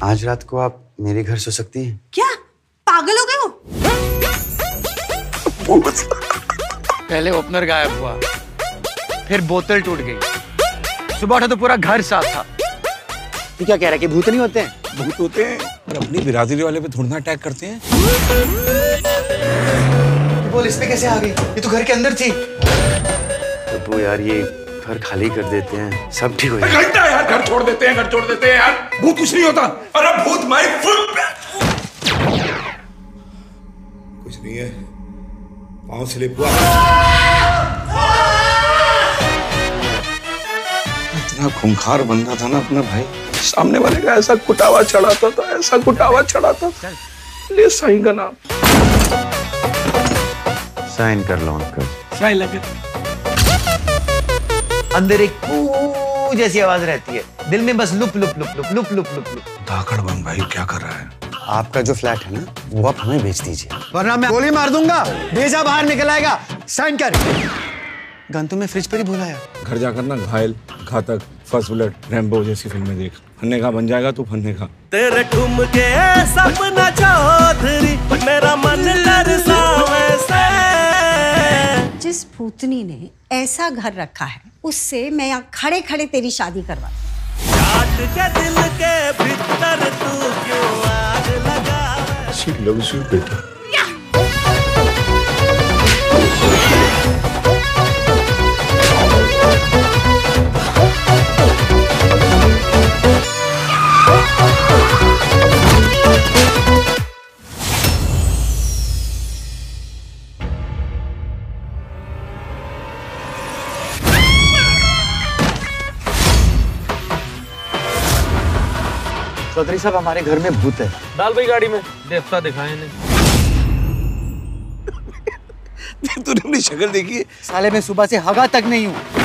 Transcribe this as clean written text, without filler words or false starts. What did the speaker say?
आज रात को आप मेरे घर सो सकती हैं? क्या पागल हो गए हो? पहले ओपनर गायब हुआ, फिर बोतल टूट गई, सुबह उठा तो पूरा घर साफ था। तू क्या कह रहा है कि भूत नहीं होते हैं? भूत होते हैं और अपनी बिरादरी वाले पे थोड़ा ना अटैक करते हैं। बोल इस पे कैसे आ गई? ये तो घर के अंदर थी। तो यार ये घर खाली कर देते हैं, सब ठीक हो जाएगा। घंटा यार, घर छोड़ देते हैं, घर छोड़ देते हैं यार। भूत कुछ नहीं होता। अरे भूत माय फुट पे कुछ नहीं है, पाँव स्लिप हुआ। इतना खूंखार बंदा था ना अपना भाई, सामने वाले का ऐसा कुटावा चढ़ाता था, ऐसा कुटावा चढ़ाता था। ले साईं का नाम साइन कर लो अंकल। साईं लगे। अंदर एक कू जैसी आवाज रहती है, दिल में बस लुप लुप लुप लुप लुप लुप लुप लुप। धाकड़ बम भाई क्या कर रहा है? आपका जो फ्लैट है ना, वो आप हमें बेच दीजिए, वरना मैं गोली मार दूंगा। भेजा बाहर निकल आएगा। साइन कर। गन तो मैं फ्रिज पर ही भुलाया। घर जाकर ना घायल, घातक, फर्स्ट ब्लड, रैम्बो जैसी फिल्में देख। फन्ने का बन जाएगा तू, फन्ने का। तेरे ठुमके सपना चौधरी, मेरा मन तरसा वैसे। जिस भूतनी ने ऐसा घर रखा है, उससे मैं यहाँ खड़े खड़े तेरी शादी करवा। काट के दिल के भीतर तू क्यों आग लगा? शी लव्स यू बेटा। चौधरी साहब हमारे घर में भूत है। डाल भाई गाड़ी में, देवता दिखाए ने। तूने अपनी शक्ल देखी है? साले मैं सुबह से हवा तक नहीं हूँ।